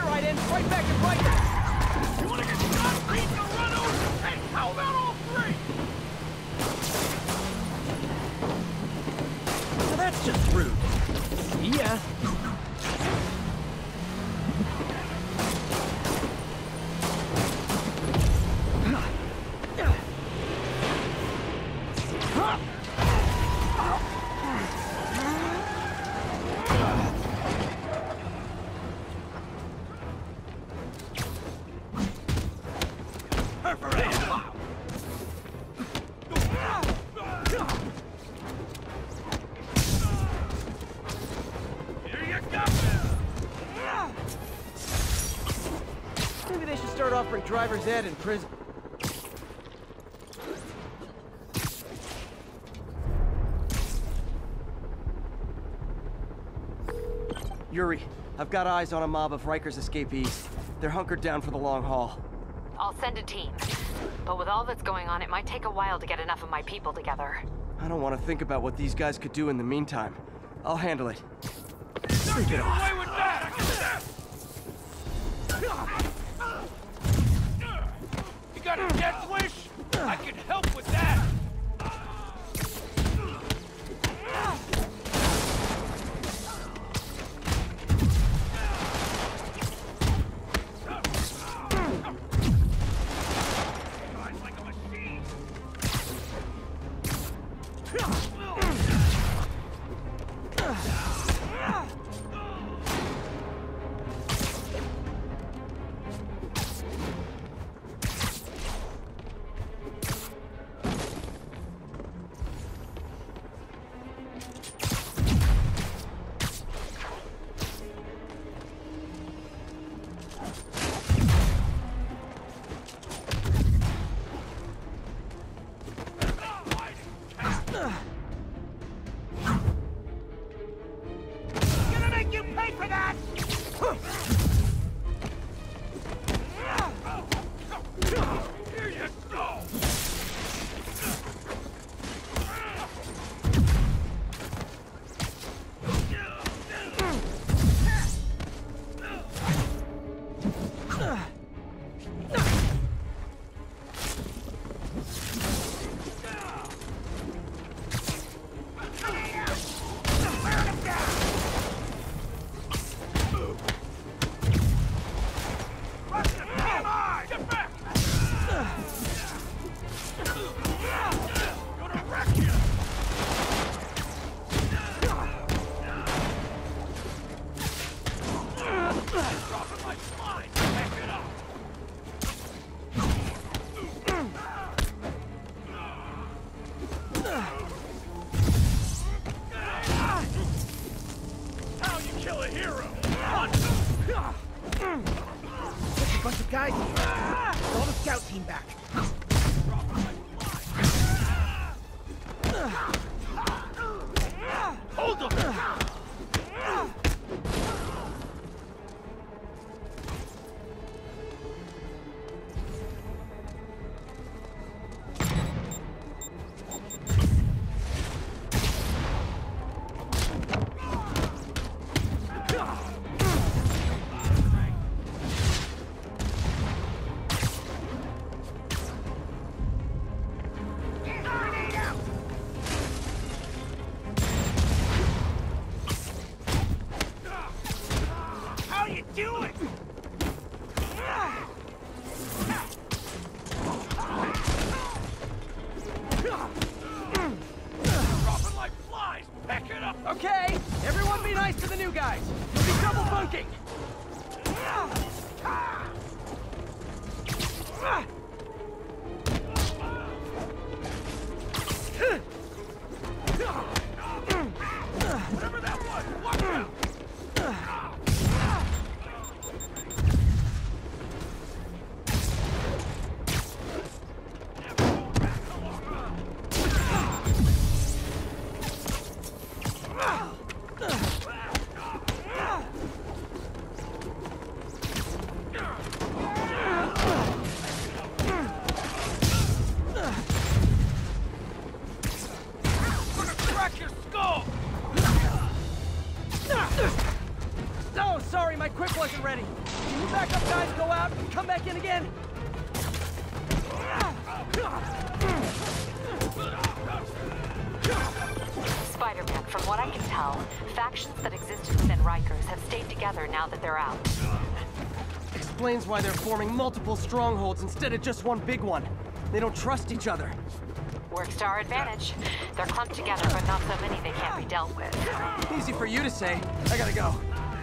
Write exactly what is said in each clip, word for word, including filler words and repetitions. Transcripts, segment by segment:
right in, right back at Rikers! You wanna get shot, beat the run over? Hey, how about all three? Now that's just rude. See ya. Maybe they should start offering driver's ed in prison. Yuri, I've got eyes on a mob of Rikers escapees. They're hunkered down for the long haul. I'll send a team. But with all that's going on, it might take a while to get enough of my people together. I don't want to think about what these guys could do in the meantime. I'll handle it. Don't get away with that! You got a death wish? I can help with that! Bunch of guys here. Call the scout team back. Hold them! Okay, everyone be nice to the new guys. You'll be double bunking. Whatever that was, watch out! backup guys go out, come back in again. Spider-Man, from what I can tell, factions that existed within Rikers have stayed together now that they're out. Explains why they're forming multiple strongholds instead of just one big one. They don't trust each other. Works to our advantage. They're clumped together, but not so many they can't be dealt with. Easy for you to say. I gotta go.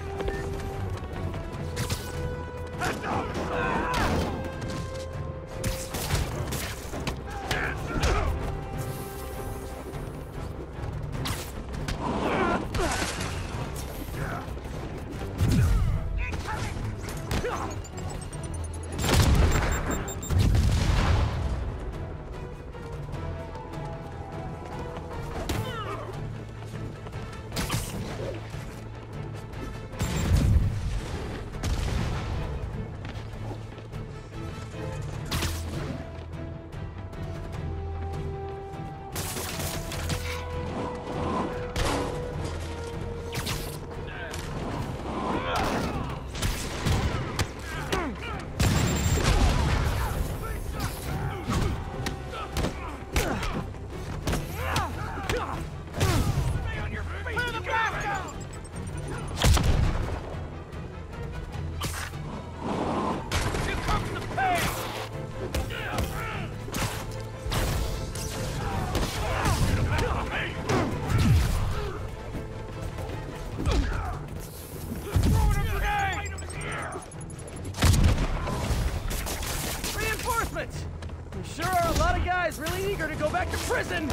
Reinforcements! There sure are a lot of guys really eager to go back to prison!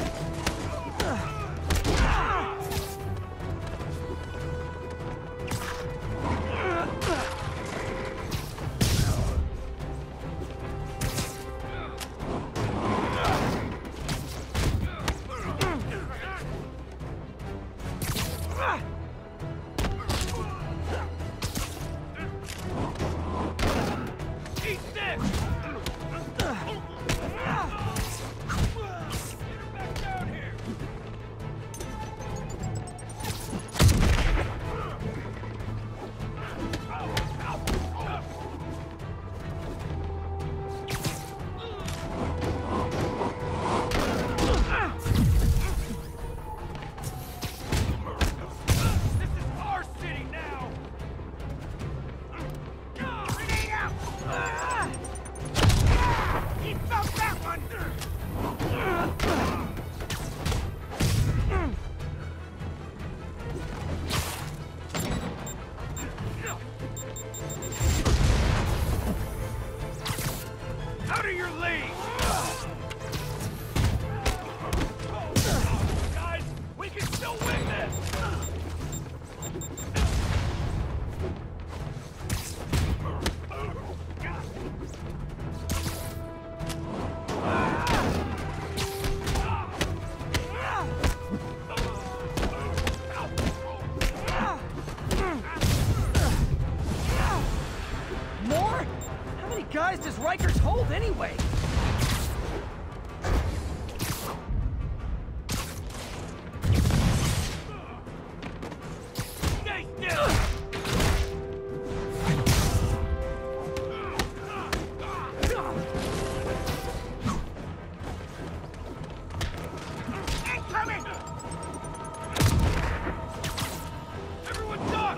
Out of your league! Guys, we can still win this! More? How many guys does Rikers hold anyway? Stay still! Incoming! Everyone duck!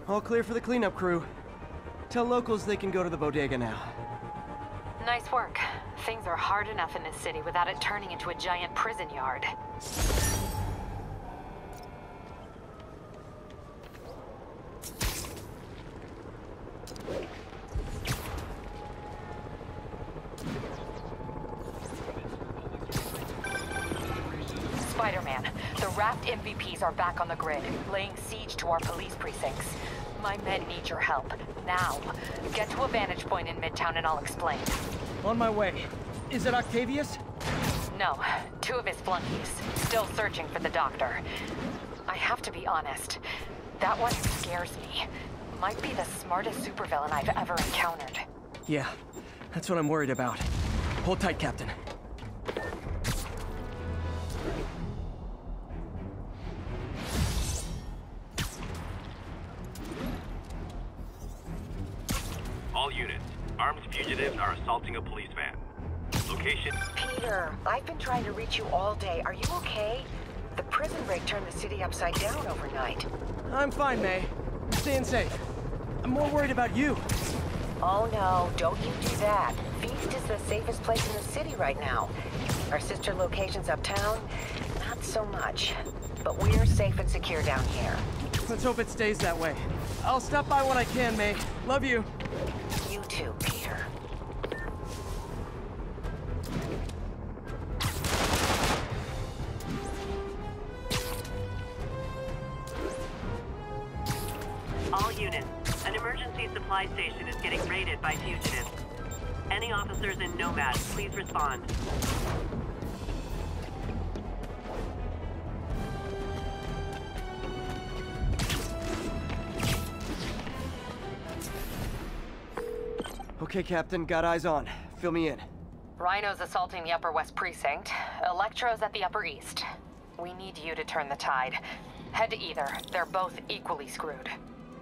All clear for the cleanup crew. Tell locals they can go to the bodega now. Nice work. Things are hard enough in this city without it turning into a giant prison yard. Spider-Man, the Raft M V Ps are back on the grid, laying siege to our police precincts. My men need your help, now. Get to a vantage point in Midtown and I'll explain. On my way. Is it Octavius? No, two of his flunkies, still searching for the doctor. I have to be honest, that one scares me. Might be the smartest supervillain I've ever encountered. Yeah, that's what I'm worried about. Hold tight, Captain. All units, armed fugitives are assaulting a police van. Location... Peter, I've been trying to reach you all day. Are you okay? The prison break turned the city upside down overnight. I'm fine, May. I'm staying safe. I'm more worried about you. Oh no, don't you do that. Feast is the safest place in the city right now. Our sister locations uptown, not so much. But we're safe and secure down here. Let's hope it stays that way. I'll stop by when I can, May. Love you. You too, Peter. All units, an emergency supply station is getting raided by fugitives. Any officers in Nomad, please respond. Okay, Captain, got eyes on. Fill me in. Rhino's assaulting the Upper West Precinct. Electro's at the Upper East. We need you to turn the tide. Head to either. They're both equally screwed.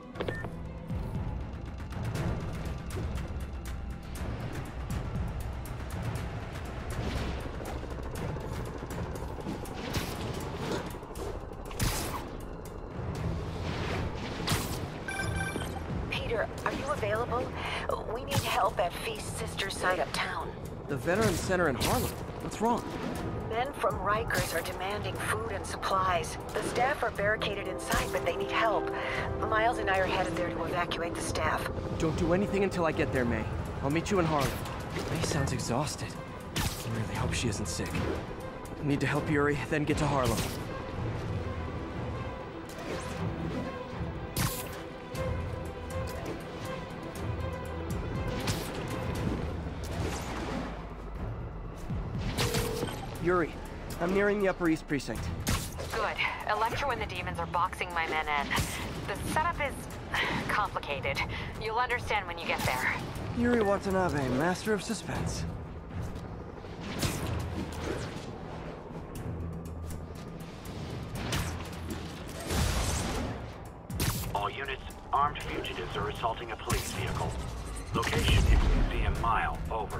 Peter, are you available? We need help at Feast's sister's site uptown. The Veterans Center in Harlem. What's wrong? Men from Rikers are demanding food and supplies. The staff are barricaded inside, but they need help. Miles and I are headed there to evacuate the staff. Don't do anything until I get there, May. I'll meet you in Harlem. May sounds exhausted. I really hope she isn't sick. Need to help Yuri, then get to Harlem. Yuri, I'm nearing the Upper East Precinct. Good. Electro and the demons are boxing my men in. The setup is complicated. You'll understand when you get there. Yuri Watanabe, master of suspense. All units, armed fugitives are assaulting a police vehicle. Location is Museum Mile, over.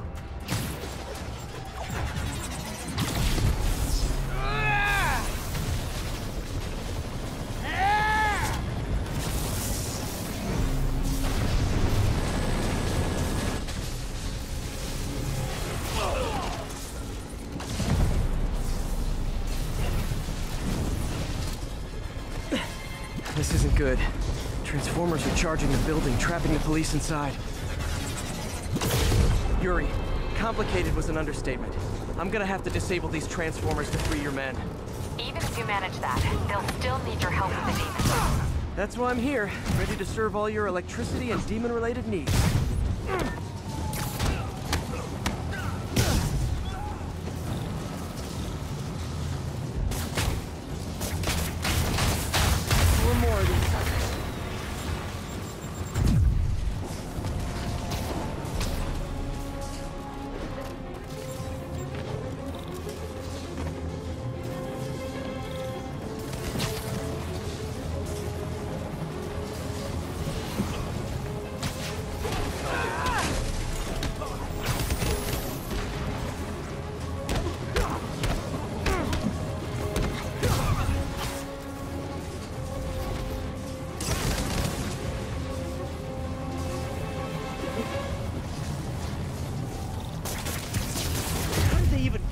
This isn't good. Transformers are charging the building, trapping the police inside. Yuri, complicated was an understatement. I'm gonna have to disable these transformers to free your men. Even if you manage that, they'll still need your help with the demons. That's why I'm here, ready to serve all your electricity and demon-related needs. Four more of these suckers.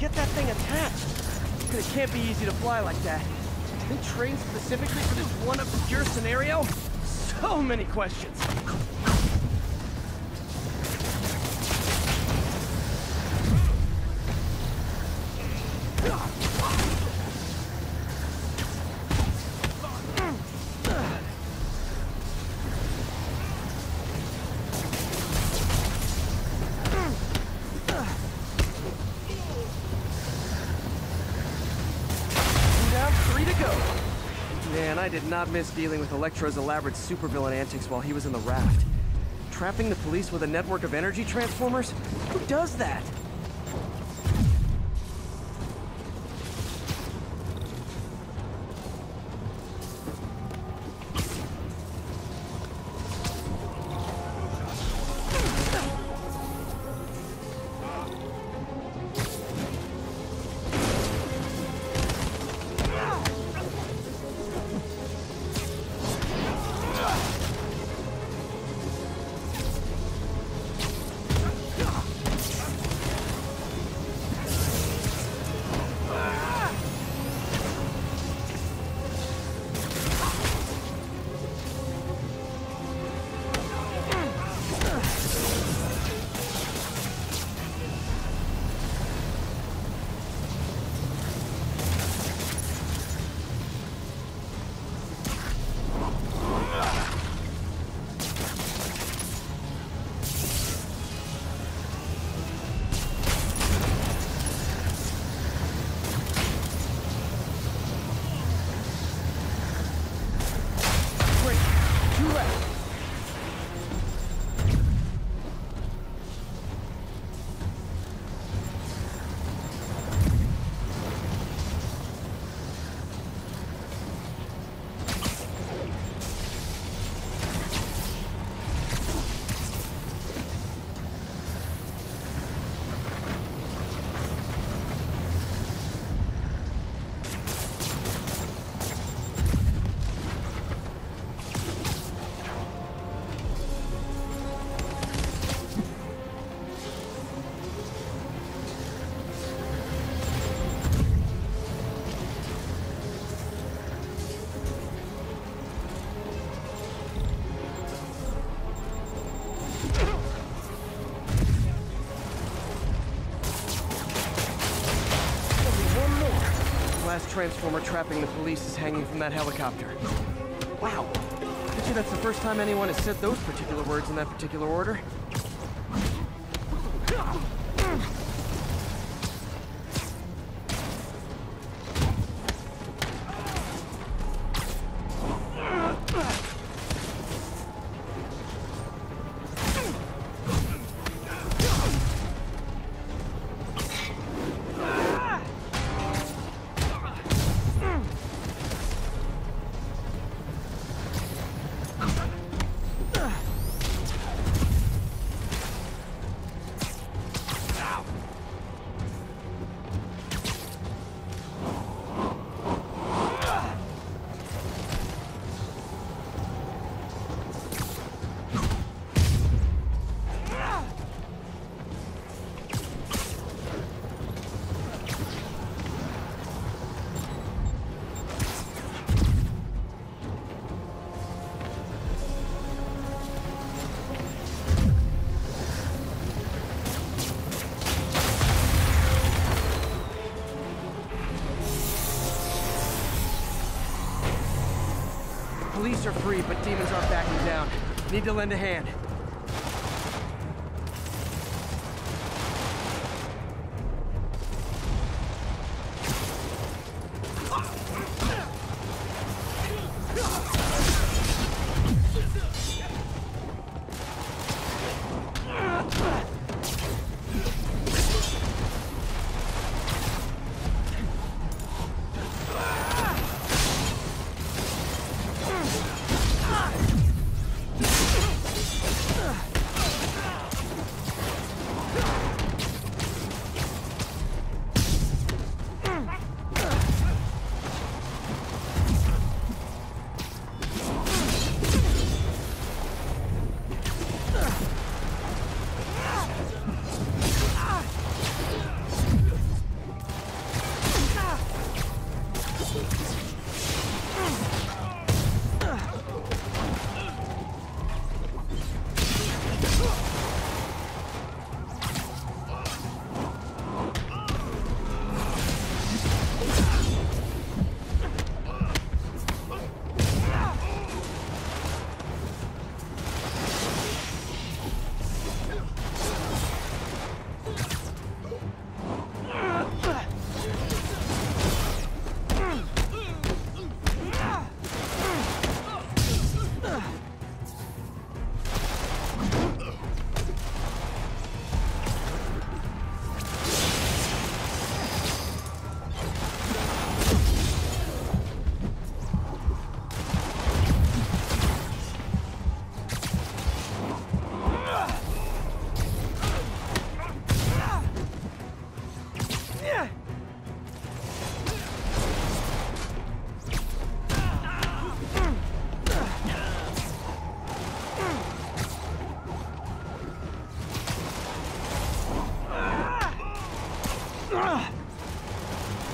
get that thing attached? It can't be easy to fly like that. They trained specifically for this one obscure scenario? So many questions. Man, I did not miss dealing with Electro's elaborate supervillain antics while he was in the raft. Trapping the police with a network of energy transformers? Who does that? Transformer trapping the police is hanging from that helicopter. Wow. Bet you that's the first time anyone has said those particular words in that particular order. Police are free, but demons aren't backing down. Need to lend a hand.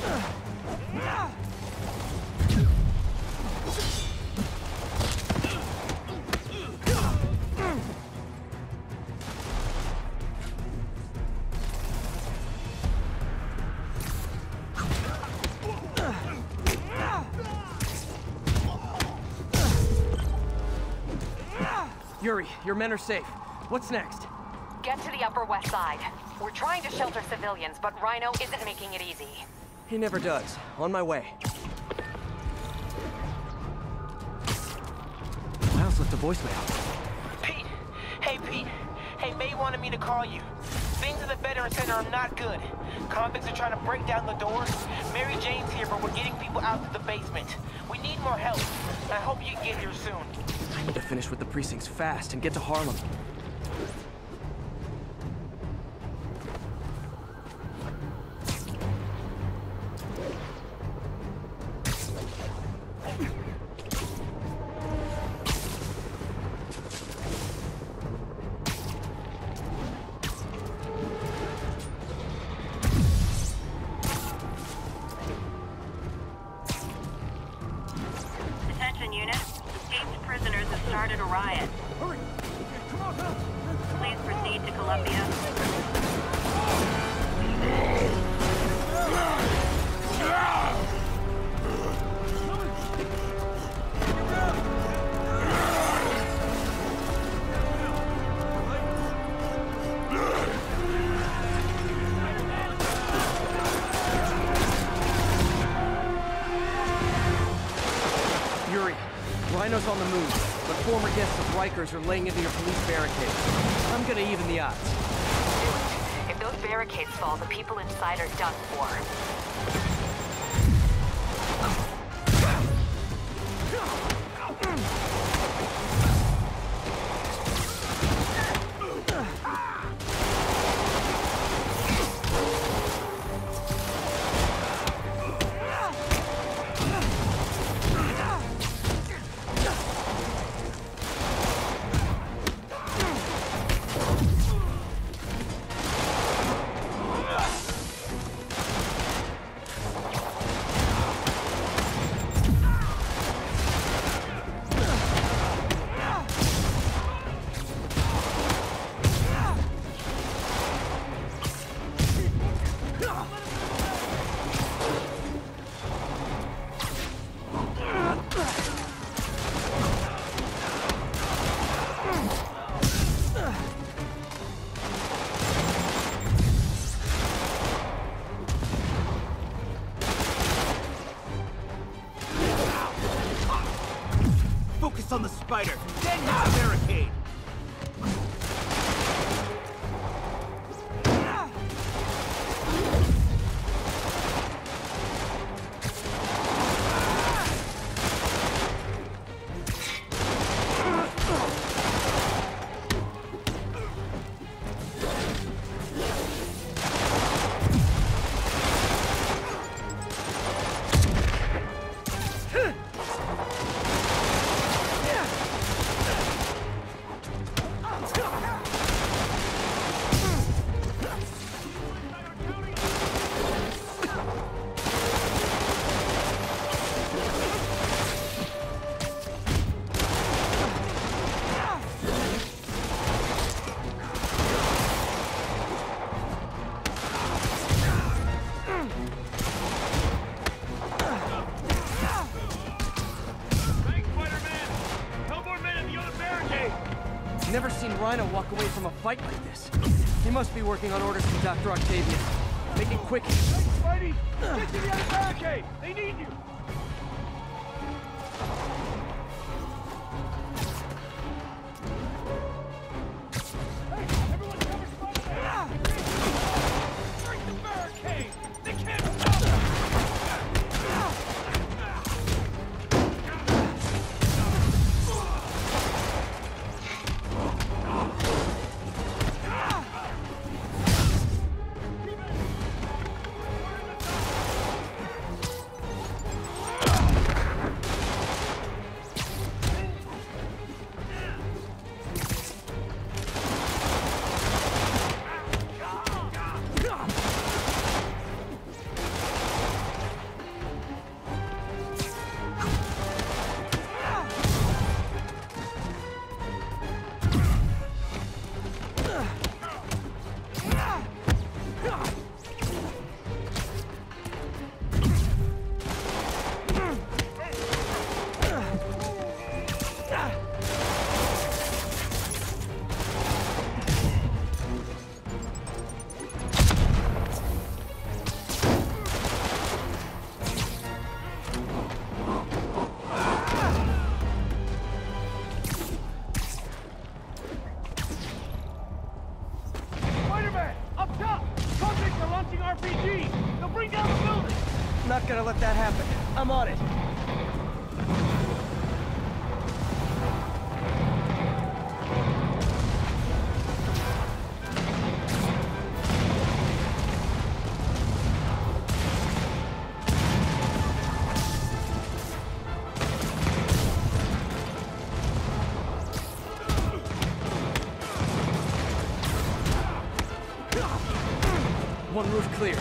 Yuri, your men are safe. What's next? Get to the Upper West Side. We're trying to shelter civilians, but Rhino isn't making it easy. He never does. On my way. Miles left a voicemail. Pete! Hey, Pete! Hey, May wanted me to call you. Things at the Veteran Center are not good. Convicts are trying to break down the doors. Mary Jane's here, but we're getting people out to the basement. We need more help. I hope you get here soon. I need to finish with the precincts fast and get to Harlem. Attention unit. Escaped prisoners have started a riot. Hurry! Come on, help! Please proceed to Columbia. Yuri, Rhino's on the move, but former guests of Rikers are laying into your police barricade. I'm gonna even the odds. If those barricades fall, the people inside are done for. Focus on the spider, then hit the barricade! Never seen Rhino walk away from a fight like this. He must be working on orders from Doctor Octavius. Make it quick. Spidey! Get to the other barricade! They need you! Hey, everyone cover Spider-Man! Break the barricade! They can't stop us! not gonna let that happen. I'm on it. One roof clear.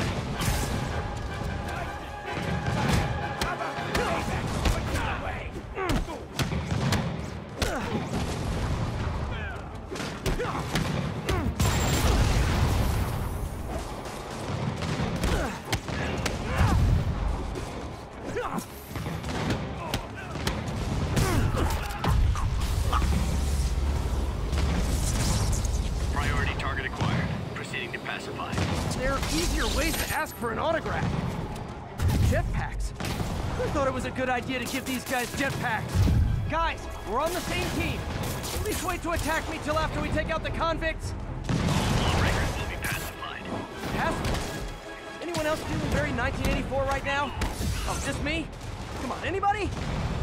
Priority target acquired. Proceeding to pacify. There are easier ways to ask for an autograph. Jetpacks? I thought it was a good idea to give these guys jetpacks. Guys, we're on the same team. Please wait to attack me till after we take out the convicts. Lawbreakers will be pacified. Pacified? Anyone else feeling very nineteen eighty-four right now? Oh, just me? Come on, anybody?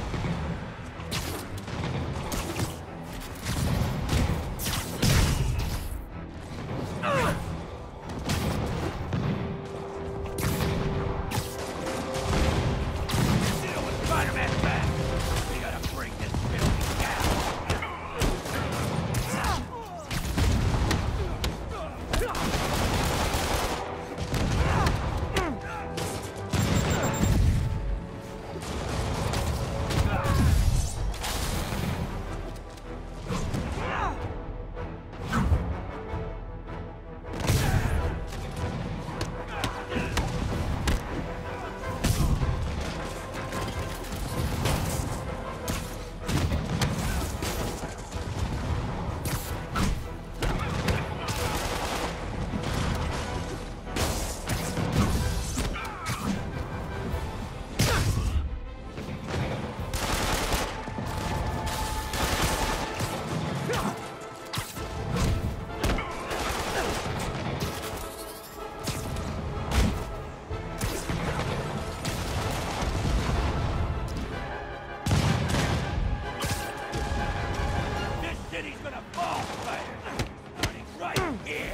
Spider-Man's back! We gotta bring this building down! This city's gonna fall, Spider! Starting right here!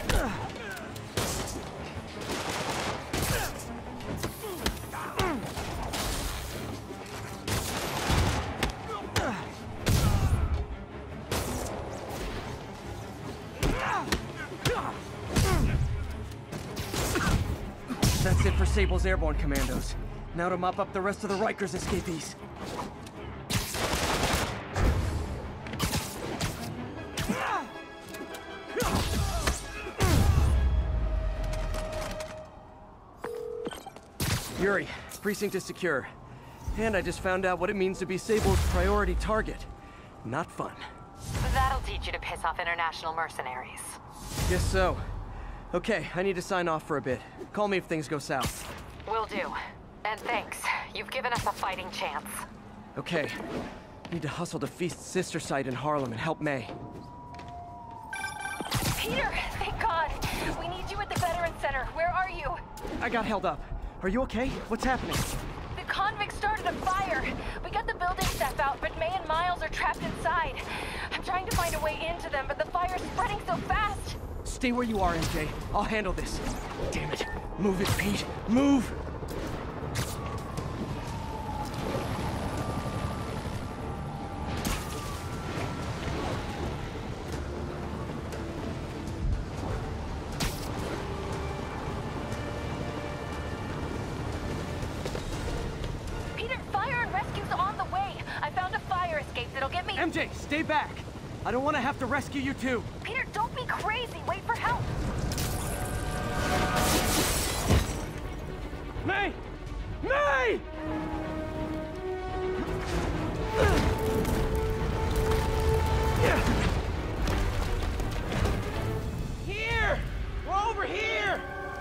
That's it for Sable's airborne commandos. Now to mop up the rest of the Rikers escapees. Yuri, precinct is secure. And I just found out what it means to be Sable's priority target. Not fun. That'll teach you to piss off international mercenaries. Guess so. Okay, I need to sign off for a bit. Call me if things go south. Will do. And thanks. You've given us a fighting chance. Okay. Need to hustle to Feast's sister site in Harlem and help May. Peter, thank God. We need you at the Veterans Center. Where are you? I got held up. Are you okay? What's happening? The convicts started a fire. We got the building staff out, but May and Miles are trapped inside. I'm trying to find a way into them, but the fire's spreading so fast. Stay where you are, M J. I'll handle this. Damn it. Move it, Pete. Move! Peter, fire and rescue's on the way. I found a fire escape that'll get me... M J, stay back! I don't want to have to rescue you too. Peter, don't be crazy. Wait for help. May! May! Here! We're over here!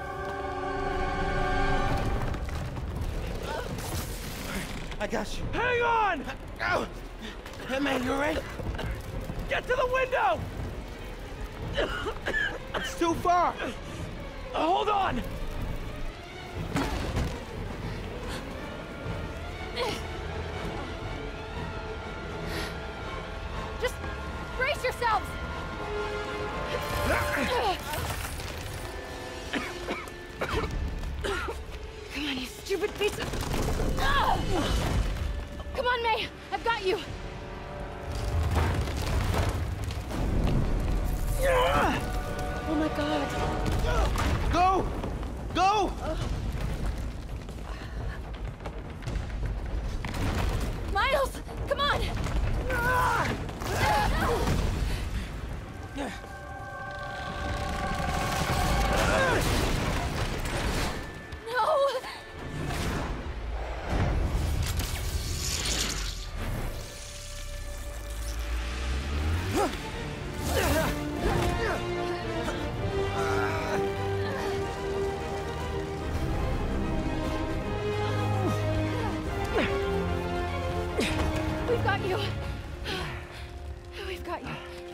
I got you. Hang on! Oh. Hey, man, you alright? Get to the window! It's too far. Hold on! stupid piece of... Ah! Come on, May! I've got you! Oh my god. Go! Go! Miles! Come on! No! We've got you. We've got you.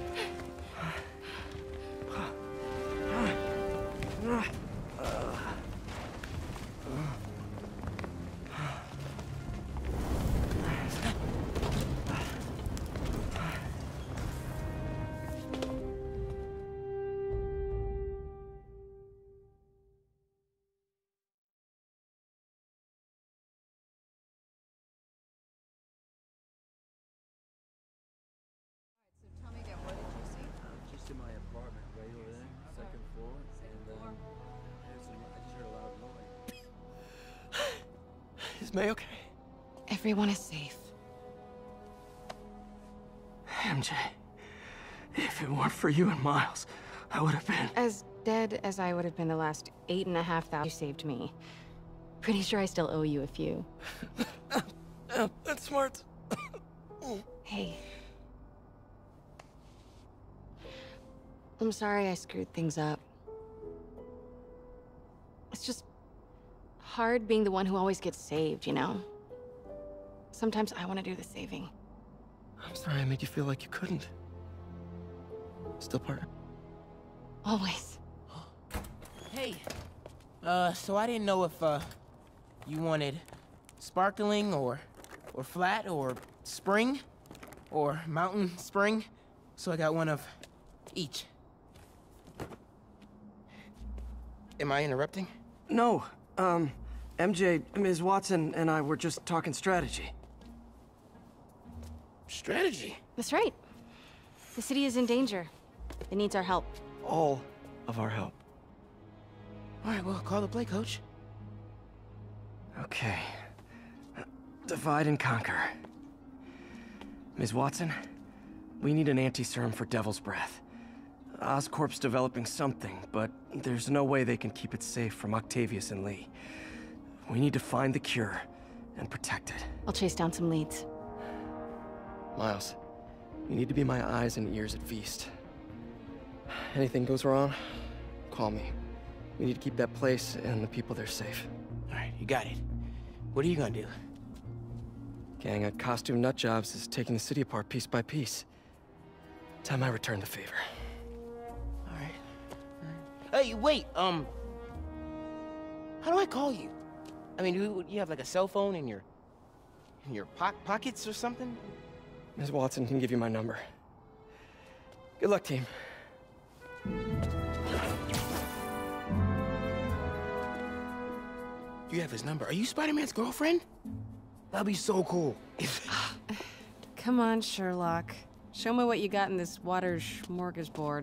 Just in my apartment, right over there, second floor, and then there's a, I just heard a loud noise. Is May okay? Everyone is safe. M J, if it weren't for you and Miles, I would have been... As dead as I would have been the last eight and a half thousand you saved me. Pretty sure I still owe you a few. uh, that's smart. Hey. I'm sorry I screwed things up. It's just hard being the one who always gets saved, you know? Sometimes I want to do the saving. I'm sorry I made you feel like you couldn't. Still part. Always. Hey. Uh, so I didn't know if, uh, you wanted sparkling or, or flat or spring or mountain spring. So I got one of each. Am I interrupting? No, um, M J, Miz Watson, and I were just talking strategy. Strategy? That's right. The city is in danger. It needs our help. All of our help. All right, well, call the play, Coach. Okay. Divide and conquer. Miz Watson, we need an anti-serum for Devil's Breath. Oscorp's developing something, but there's no way they can keep it safe from Octavius and Lee. We need to find the cure and protect it. I'll chase down some leads. Miles, you need to be my eyes and ears at Feast. Anything goes wrong, call me. We need to keep that place and the people there safe. All right, you got it. What are you gonna do? Gang at Costume Nut Jobs is taking the city apart piece by piece. Time I return the favor. All right. All right. Hey, wait, um... how do I call you? I mean, do you have like a cell phone in your... in your po pockets or something? Miz Watson can give you my number. Good luck, team. You have his number. Are you Spider-Man's girlfriend? That'd be so cool. Come on, Sherlock. Show me what you got in this water smorgasbord.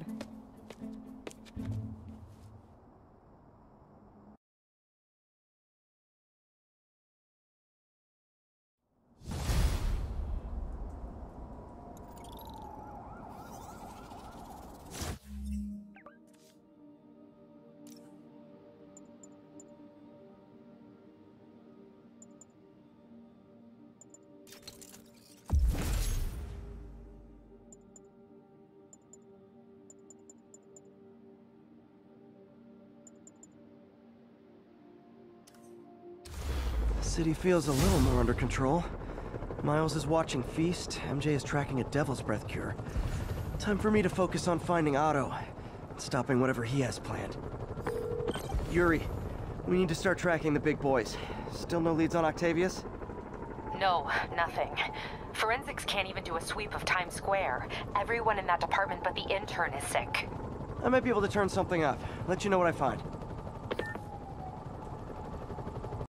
The city feels a little more under control. Miles is watching Feast, M J is tracking a Devil's Breath cure. Time for me to focus on finding Otto, and stopping whatever he has planned. Yuri, we need to start tracking the big boys. Still no leads on Octavius? No, nothing. Forensics can't even do a sweep of Times Square. Everyone in that department but the intern is sick. I might be able to turn something up. Let you know what I find.